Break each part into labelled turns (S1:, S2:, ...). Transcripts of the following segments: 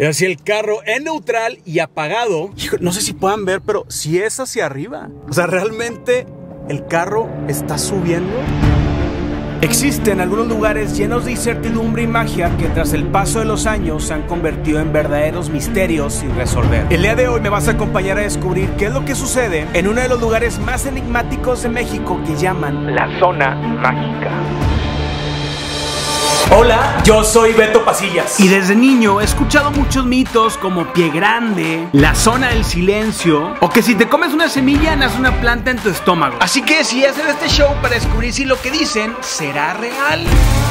S1: Es así el carro en neutral y apagado. Hijo, no sé si puedan ver, pero si es hacia arriba. O sea, realmente el carro está subiendo. Existen algunos lugares llenos de incertidumbre y magia que tras el paso de los años se han convertido en verdaderos misterios sin resolver. El día de hoy me vas a acompañar a descubrir qué es lo que sucede en uno de los lugares más enigmáticos de México que llaman la Zona Mágica. Hola, yo soy Beto Pasillas. Y desde niño he escuchado muchos mitos como Pie Grande, la Zona del Silencio, o que si te comes una semilla nace una planta en tu estómago. Así que decidí hacer este show para descubrir si lo que dicen será real.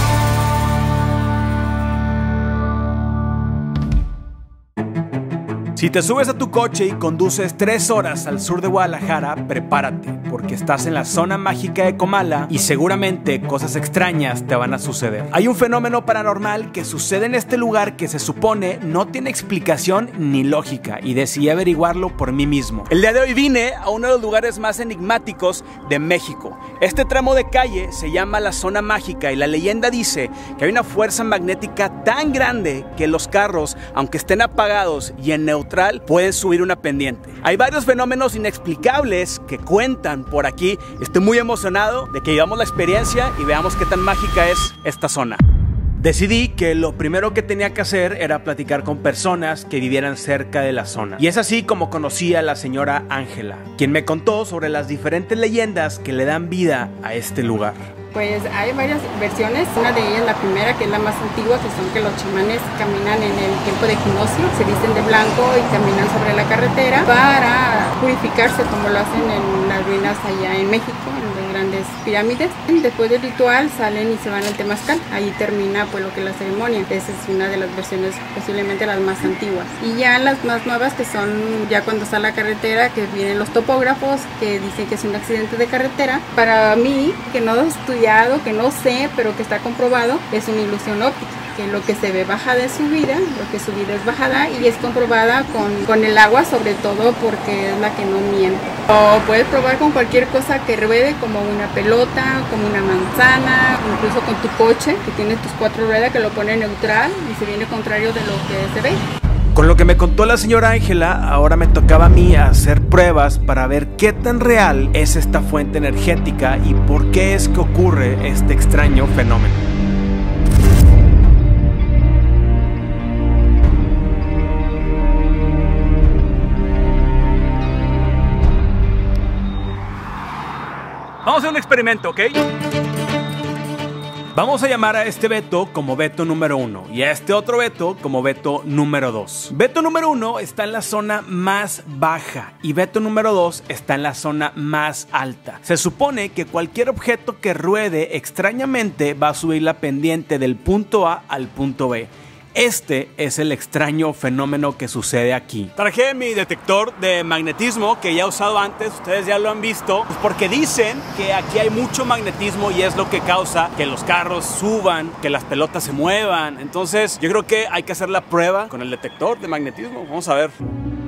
S1: Si te subes a tu coche y conduces 3 horas al sur de Guadalajara, prepárate, porque estás en la Zona Mágica de Comala y seguramente cosas extrañas te van a suceder. Hay un fenómeno paranormal que sucede en este lugar que se supone no tiene explicación ni lógica y decidí averiguarlo por mí mismo. El día de hoy vine a uno de los lugares más enigmáticos de México. Este tramo de calle se llama la Zona Mágica y la leyenda dice que hay una fuerza magnética tan grande que los carros, aunque estén apagados y en neutral, pueden subir una pendiente. Hay varios fenómenos inexplicables que cuentan por aquí. Estoy muy emocionado de que vivamos la experiencia y veamos qué tan mágica es esta zona. Decidí que lo primero que tenía que hacer era platicar con personas que vivieran cerca de la zona. Y es así como conocí a la señora Ángela, quien me contó sobre las diferentes leyendas que le dan vida a este lugar.
S2: Pues hay varias versiones, una de ellas, la primera, que es la más antigua, que son que los chamanes caminan en el tiempo de equinoccio, se visten de blanco y caminan sobre la carretera para purificarse, como lo hacen en las ruinas allá en México, en las grandes pirámides. Después del ritual salen y se van al Temazcal, ahí termina pues lo que es la ceremonia. Esa es una de las versiones, posiblemente las más antiguas. Y ya las más nuevas, que son ya cuando está la carretera, que vienen los topógrafos, que dicen que es un accidente de carretera. Para mí, que no estoy que no sé, pero que está comprobado, es una ilusión óptica, que lo que se ve bajada es subida, lo que es subida es bajada y es comprobada con el agua, sobre todo porque es la que no miente. O puedes probar con cualquier cosa que ruede, como una pelota, como una manzana, incluso con tu coche, que tiene tus 4 ruedas, que lo pone neutral y se viene contrario de lo que se ve.
S1: Con lo que me contó la señora Ángela, ahora me tocaba a mí hacer pruebas para ver qué tan real es esta fuente energética y por qué es que ocurre este extraño fenómeno. Vamos a hacer un experimento, ¿ok? Vamos a llamar a este Beto como Beto número 1 y a este otro Beto como Beto número 2. Beto número 1 está en la zona más baja y Beto número 2 está en la zona más alta. Se supone que cualquier objeto que ruede extrañamente va a subir la pendiente del punto A al punto B. Este es el extraño fenómeno que sucede aquí. Traje mi detector de magnetismo que ya he usado antes, ustedes ya lo han visto, pues porque dicen que aquí hay mucho magnetismo y es lo que causa que los carros suban, que las pelotas se muevan. Entonces yo creo que hay que hacer la prueba con el detector de magnetismo. Vamos a ver.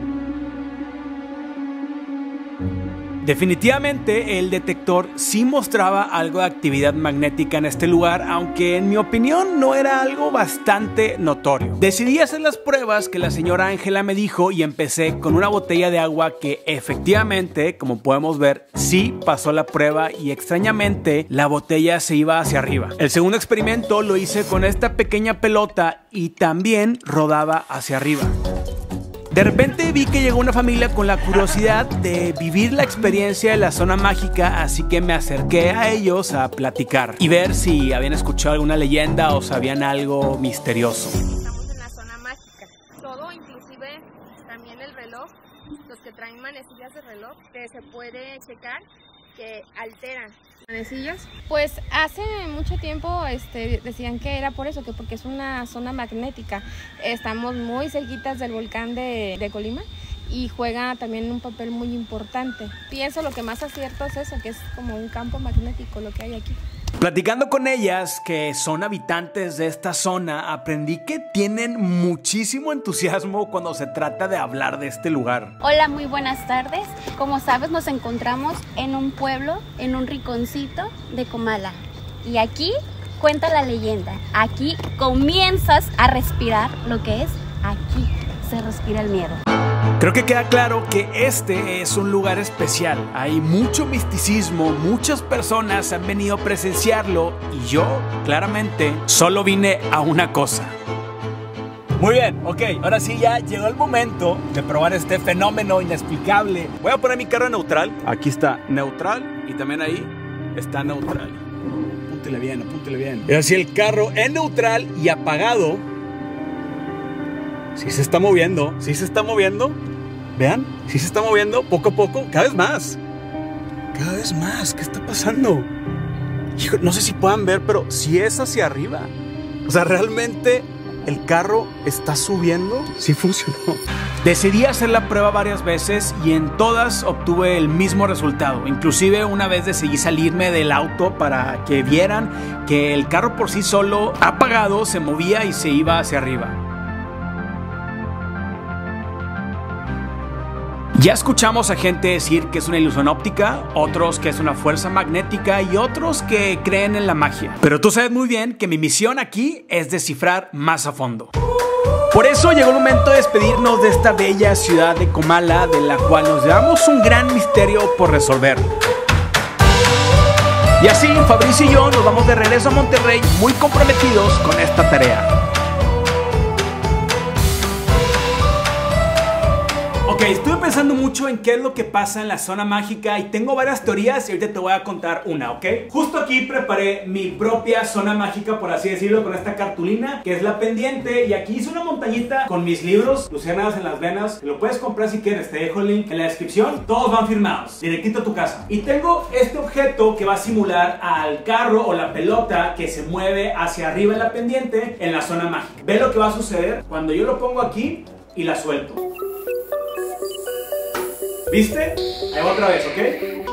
S1: Definitivamente el detector sí mostraba algo de actividad magnética en este lugar, aunque en mi opinión no era algo bastante notorio. Decidí hacer las pruebas que la señora Ángela me dijo y empecé con una botella de agua que efectivamente, como podemos ver, sí pasó la prueba y extrañamente la botella se iba hacia arriba. El segundo experimento lo hice con esta pequeña pelota y también rodaba hacia arriba. De repente vi que llegó una familia con la curiosidad de vivir la experiencia de la Zona Mágica, así que me acerqué a ellos a platicar y ver si habían escuchado alguna leyenda o sabían algo misterioso.
S3: Estamos en la Zona Mágica, todo, inclusive también el reloj, los que traen manecillas de reloj, que se puede checar, que alteran manecillas.
S4: Pues hace mucho tiempo decían que era por eso, que porque es una zona magnética. Estamos muy cerquitas del volcán de Colima y juega también un papel muy importante. Pienso lo que más acierto es eso, que es como un campo magnético lo que hay aquí.
S1: Platicando con ellas, que son habitantes de esta zona, aprendí que tienen muchísimo entusiasmo cuando se trata de hablar de este lugar.
S5: Hola, muy buenas tardes. Como sabes, nos encontramos en un pueblo, en un rinconcito de Comala. Y aquí cuenta la leyenda. Aquí comienzas a respirar lo que es aquí se respira el miedo.
S1: Creo que queda claro que este es un lugar especial. Hay mucho misticismo, muchas personas han venido a presenciarlo y yo, claramente, solo vine a una cosa. Muy bien, ok, ahora sí ya llegó el momento de probar este fenómeno inexplicable. Voy a poner mi carro en neutral. Aquí está neutral y también ahí está neutral. Apúntele bien, apúntele bien. Es así, el carro en neutral y apagado. Sí se está moviendo, sí se está moviendo. Vean, sí se está moviendo poco a poco, cada vez más. Cada vez más, ¿qué está pasando? Hijo, no sé si puedan ver, pero sí es hacia arriba. O sea, realmente el carro está subiendo. Sí funcionó. Decidí hacer la prueba varias veces y en todas obtuve el mismo resultado. Inclusive una vez decidí salirme del auto para que vieran que el carro por sí solo, apagado, se movía y se iba hacia arriba. Ya escuchamos a gente decir que es una ilusión óptica, otros que es una fuerza magnética y otros que creen en la magia. Pero tú sabes muy bien que mi misión aquí es descifrar más a fondo. Por eso llegó el momento de despedirnos de esta bella ciudad de Comala, de la cual nos llevamos un gran misterio por resolver. Y así, Fabricio y yo nos vamos de regreso a Monterrey muy comprometidos con esta tarea. Ok, estuve pensando mucho en qué es lo que pasa en la zona mágica y tengo varias teorías y ahorita te voy a contar una, ¿ok? Justo aquí preparé mi propia zona mágica, por así decirlo, con esta cartulina, que es la pendiente, y aquí hice una montañita con mis libros, Luciérnagas en las venas, que lo puedes comprar si quieres, te dejo el link en la descripción, todos van firmados, directito a tu casa. Y tengo este objeto que va a simular al carro o la pelota que se mueve hacia arriba en la pendiente en la zona mágica. Ve lo que va a suceder cuando yo lo pongo aquí y la suelto. ¿Viste? Ahí va otra vez, ¿ok?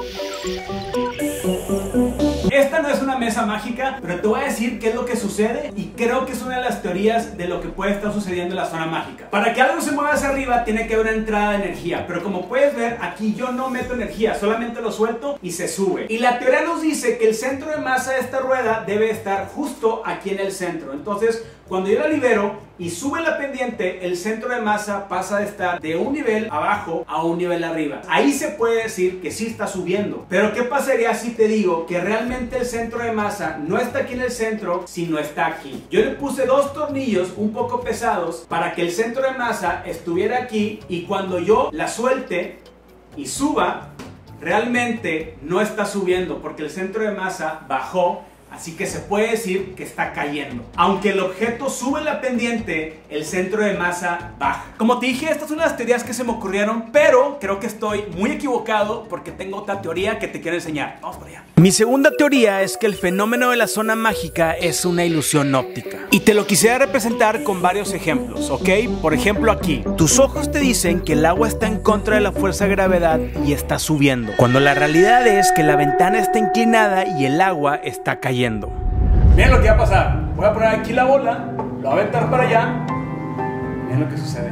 S1: Esta no es una mesa mágica, pero te voy a decir qué es lo que sucede y creo que es una de las teorías de lo que puede estar sucediendo en la zona mágica. Para que algo se mueva hacia arriba tiene que haber una entrada de energía, pero como puedes ver, aquí yo no meto energía, solamente lo suelto y se sube. Y la teoría nos dice que el centro de masa de esta rueda debe estar justo aquí en el centro. Entonces, cuando yo la libero y sube la pendiente, el centro de masa pasa de estar de un nivel abajo a un nivel arriba. Ahí se puede decir que sí está subiendo. Pero ¿qué pasaría si te digo que realmente el centro de masa no está aquí en el centro, sino está aquí? Yo le puse dos tornillos un poco pesados para que el centro de masa estuviera aquí y cuando yo la suelte y suba, realmente no está subiendo porque el centro de masa bajó. Así que se puede decir que está cayendo. Aunque el objeto sube la pendiente, el centro de masa baja. Como te dije, estas son las teorías que se me ocurrieron, pero creo que estoy muy equivocado porque tengo otra teoría que te quiero enseñar. Vamos por allá. Mi segunda teoría es que el fenómeno de la zona mágica es una ilusión óptica. Y te lo quisiera representar con varios ejemplos, ¿ok? Por ejemplo aquí, tus ojos te dicen que el agua está en contra de la fuerza de gravedad y está subiendo, cuando la realidad es que la ventana está inclinada y el agua está cayendo. Miren lo que va a pasar. Voy a poner aquí la bola, lo voy a aventar para allá. Miren lo que sucede.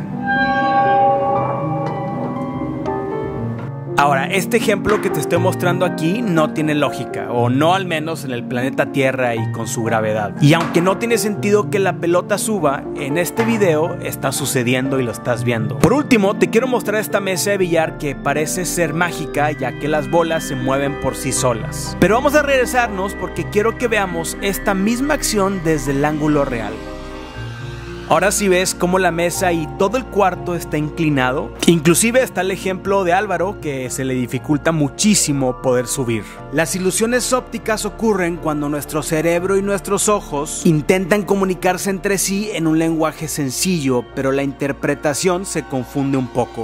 S1: Ahora, este ejemplo que te estoy mostrando aquí no tiene lógica, o no al menos en el planeta Tierra y con su gravedad. Y aunque no tiene sentido que la pelota suba, en este video está sucediendo y lo estás viendo. Por último, te quiero mostrar esta mesa de billar que parece ser mágica, ya que las bolas se mueven por sí solas. Pero vamos a regresarnos porque quiero que veamos esta misma acción desde el ángulo real. Ahora sí ves cómo la mesa y todo el cuarto está inclinado. Inclusive está el ejemplo de Álvaro, que se le dificulta muchísimo poder subir. Las ilusiones ópticas ocurren cuando nuestro cerebro y nuestros ojos intentan comunicarse entre sí en un lenguaje sencillo, pero la interpretación se confunde un poco.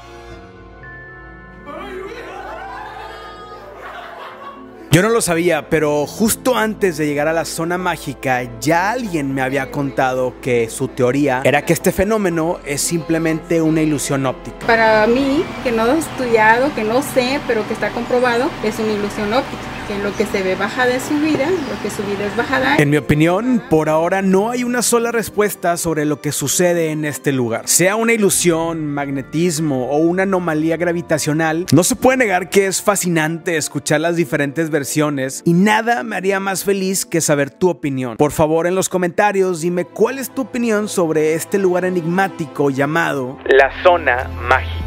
S1: Yo no lo sabía, pero justo antes de llegar a la zona mágica, ya alguien me había contado que su teoría era que este fenómeno es simplemente una ilusión óptica.
S2: Para mí, que no he estudiado, que no sé, pero que está comprobado, es una ilusión óptica. que lo que se ve bajada es subida, lo que subida es bajada.
S1: En mi opinión, por ahora no hay una sola respuesta sobre lo que sucede en este lugar. Sea una ilusión, magnetismo o una anomalía gravitacional, no se puede negar que es fascinante escuchar las diferentes versiones y nada me haría más feliz que saber tu opinión. Por favor, en los comentarios dime cuál es tu opinión sobre este lugar enigmático llamado la Zona Mágica.